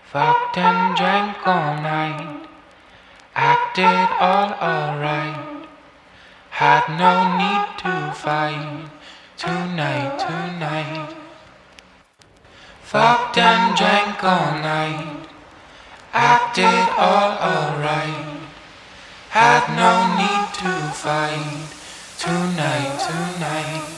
Fucked and drank all night, acted all alright. Had no need to fight tonight. Fucked and drank all night, acted all alright. Had no need to fight tonight.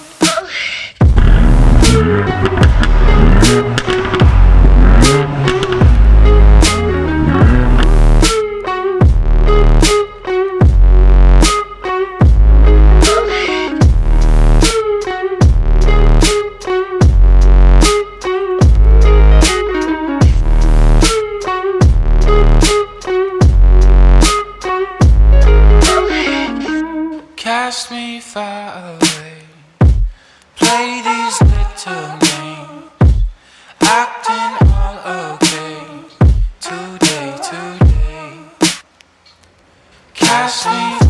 Cast me far away, play these little games, acting all okay today. Cast me